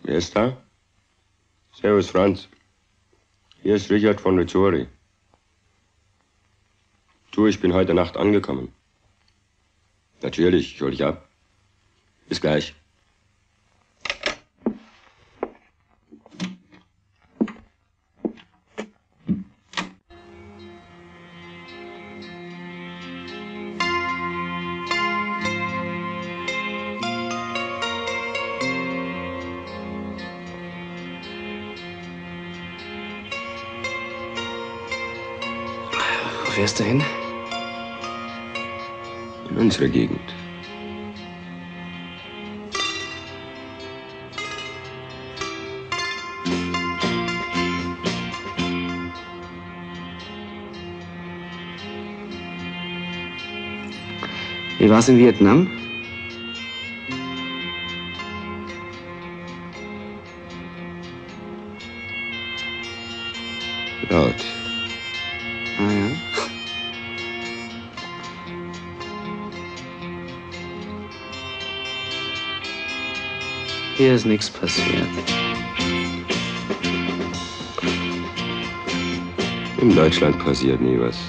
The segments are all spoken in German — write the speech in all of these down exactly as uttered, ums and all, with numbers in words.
Wer ist da? Servus, Franz. Hier ist Richard von Rizzori. Du, ich bin heute Nacht angekommen. Natürlich, ich hol dich ab. Bis gleich. Wo fährst du hin? In unsere Gegend. Wie war's in Vietnam? Laut. Ah ja. Hier ist nichts passiert. In Deutschland passiert nie was.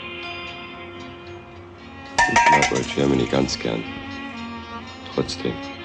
Ich mag Old Germany ganz gern. Trotzdem.